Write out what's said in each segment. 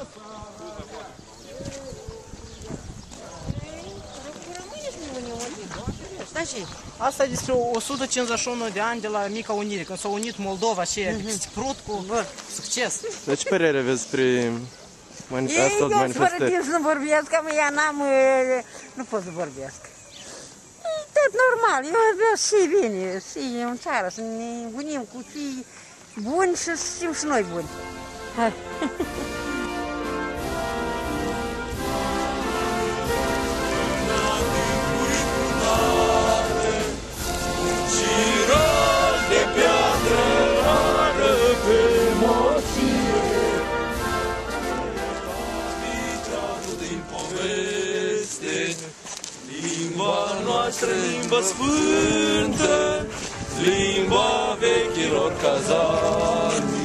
Asta e despre 151 de ani de la Mica Unire, când s-a unit Moldova și Prut cu succes. Dar ce părere aveți despre asta de manifestări? Ei, nu vorbesc, că eu n-am, nu pot să vorbesc. E tot normal, eu vreau și bine, și în țară, să ne unim cu fii buni și să știm și noi buni. Limba noastră, limba sfântă, limba vechilor cazani.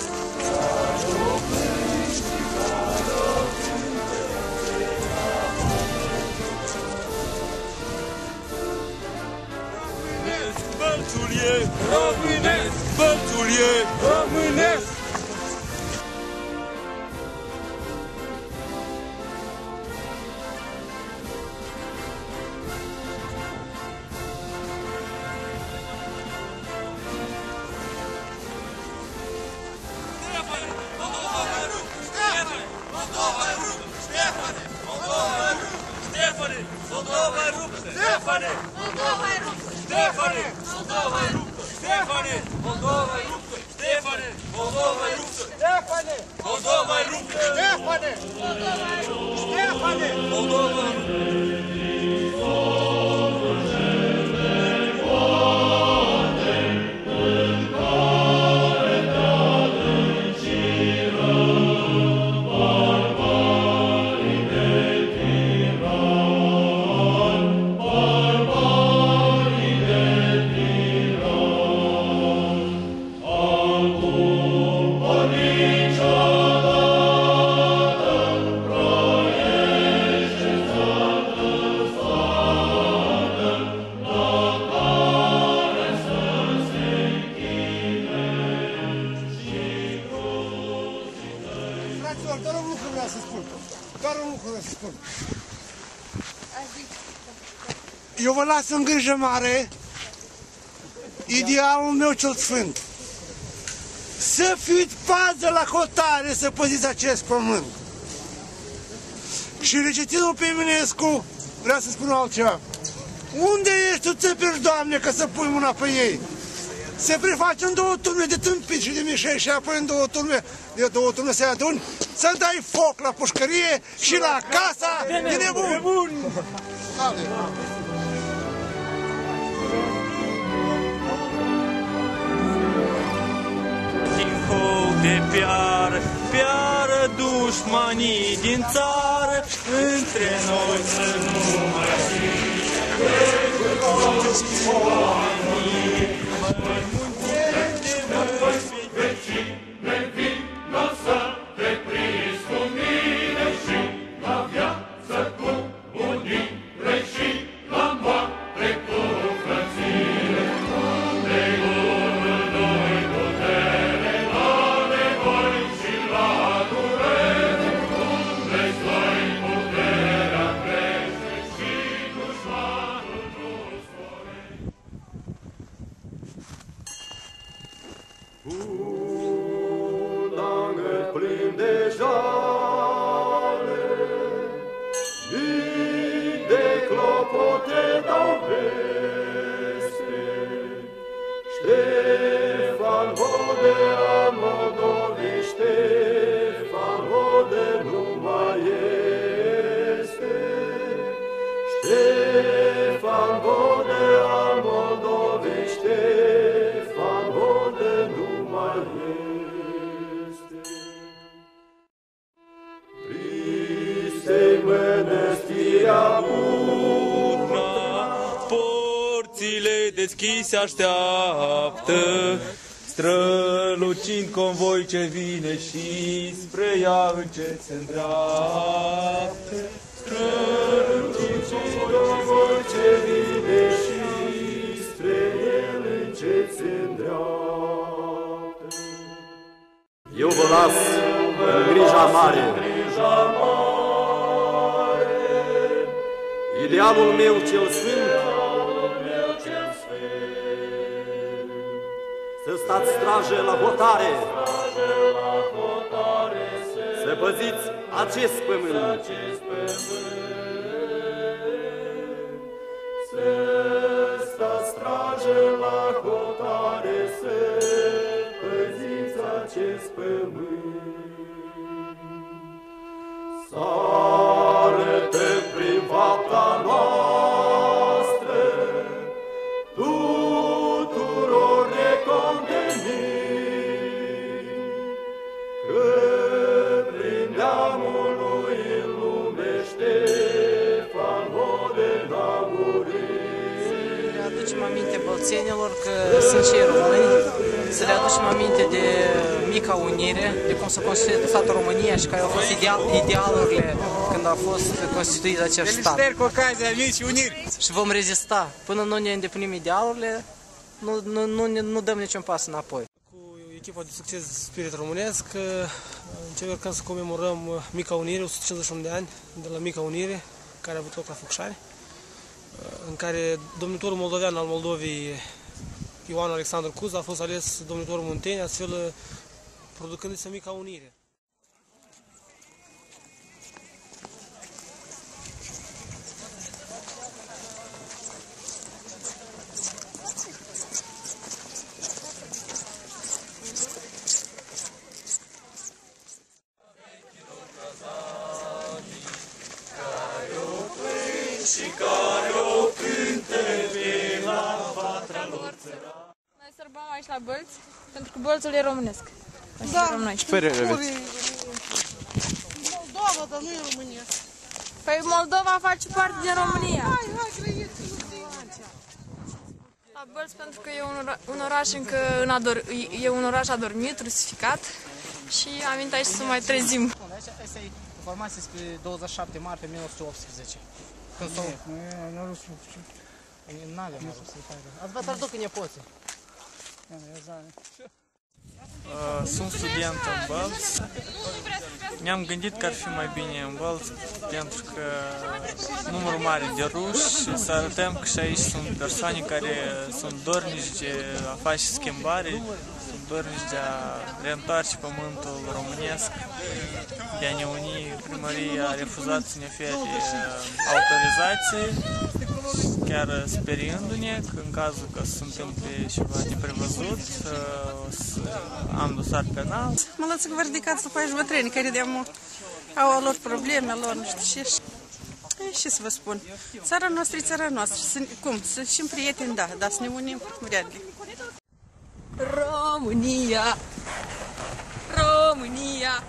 Bălțul e românesc, bălțul e românesc. Eu vă las în grijă mare idealul meu cel sfânt. Să fiți pază la hotare, să păziți acest pământ. Și recitinul pe Eminescu vrea să spun altceva. Unde ești tu, țăpești, Doamne, că să pui mâna pe ei? Se preface în două turme de tâmpiți și de mișei și apoi în două turme se aduni să dai foc la pușcărie și la casa de nebuni. De piară, piară dușmanii din țară, între noi să nu mai fie oamenii, mai multe de voi vecine vin, n-o să te prinzi cu mine și la viață cu unire și la moarte cu frățire. Unde-i unul, noi putere, la nevoi și la durere, unde-i sloi puterea crește și dușmanul nu sporește. Un angăt plin de jale, mii de clopote dau veste. Ștefan Vodea Moldovei, Ștefan Vodea nu mai este. Ștefan Vodea Moldovei, Ștefan Vodea nu mai este. Pristei mănăstirea Urna, porțile deschise așteaptă, strălucind convoi ce vine și spre ea încet se îndreaptă. Strălucind convoi ce vine și spre el încet se îndreaptă. Eu vă las în grija mare cea mare. Idealul meu cel sfânt, să stați straje la hotare, să păziți acest pământ. Să stați straje la hotare, să păziți acest pământ. Să arătăm prin fapta noastră tuturor necontenit, că prin neamul lui lume Ștefan Modena a murit. Le aducem aminte bălțenilor că sunt și români, să le aducem aminte de mica unire, de cum s-a constituit statul România și care au fost idealurile când a fost constituit acest stat. Felicitări cu ocazia micii uniri! Și vom rezista. Până nu ne îndeplinim idealurile, nu dăm niciun pas înapoi. Cu echipa de succes Spirit Românesc încercăm să comemorăm Mica Unire, 151 de ani de la Mica Unire, care a avut loc la Focșani, în care domnitorul moldovean al Moldovei, Ioan Alexandru Cuza, a fost ales domnitorul Munteni, astfel producându-se Mica Unire. Noi sărbăm aici la Bălți, pentru că Bălțul e românesc. Da. Ce părere aveți? Moldova, dar nu e România. Păi Moldova face parte din România. Hai, grăiți! La Bălți pentru că e un oraș încă e un oraș adormit, rusificat și am venit aici să mai trezim. Asta e informație despre 27 martie 1918. Când s-au... Nu avem la rusul. Ați vă traduc în nepoții. Sunt student în Bălți. Ne-am gândit că ar fi mai bine în Bălți pentru că numărul mare de ruși și să arătăm că și aici sunt persoane care sunt dornici de a face schimbare, sunt dornici de a reîntoarce pământul românesc, de a ne uni. Primăria a refuzat să ne ofere autorizație, chiar speriindu-ne că în cazul că se întâmple ceva neprevăzut, am dosar penal. Mă lăsă că vă ridicați după aici bătrâni, care au a lor probleme, a lor nu știu ce. Ce să vă spun? Țara noastră e țara noastră. Cum? Să fim prieteni, da, dar să ne unim, vrea de. România! România!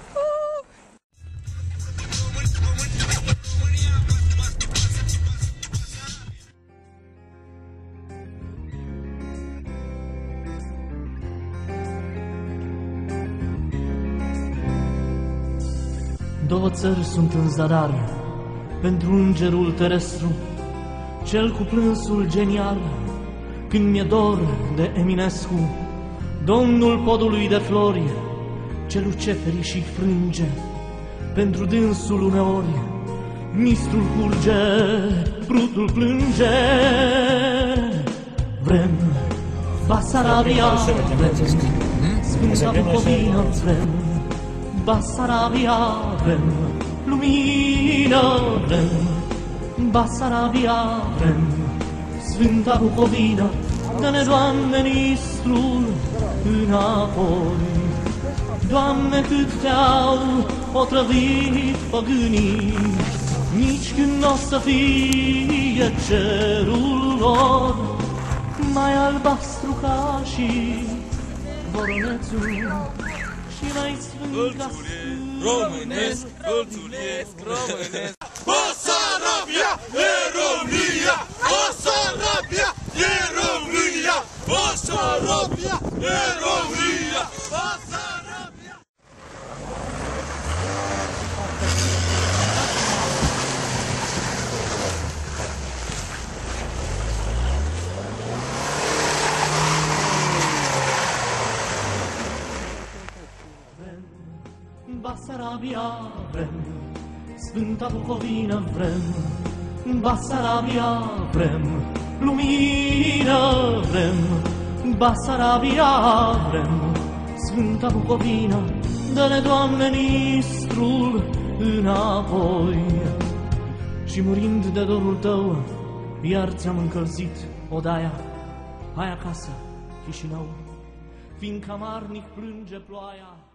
Două țări sunt în zadar pentru îngerul terestru, cel cu plânsul genial, când mi-e dor de Eminescu, domnul podului de flori, ce luceferii și frânge, pentru dânsul uneori, mistrul curge, prutul plânge. Vrem Basarabia, vrem Sfânta Bucovina, vrem Basarabia, vrem lumină, vrem Basarabia, vrem Sfânta Bucovina, dă-ne, Doamne, mistrul înapoi. Doamne, cât te-au otrăvit păgânii, nici când n-o să fie cerul lor mai albastru ca și voronețul și mai sfânt ca sfânt Românesc, Bălțulesc, românesc. Basarabia e România! Basarabia e România! Basarabia e România! Basarabia! Basarabia vrem, Sfânta Bucovină vrem, Basarabia vrem, lumină vrem, Basarabia vrem, Sfânta Bucovină, dă-ne, Doamne, nistrul înapoi. Și murind de dorul Tău, iar ți-am încălzit odaia, hai acasă, Chișinău, fiindcă amarnic plânge ploaia.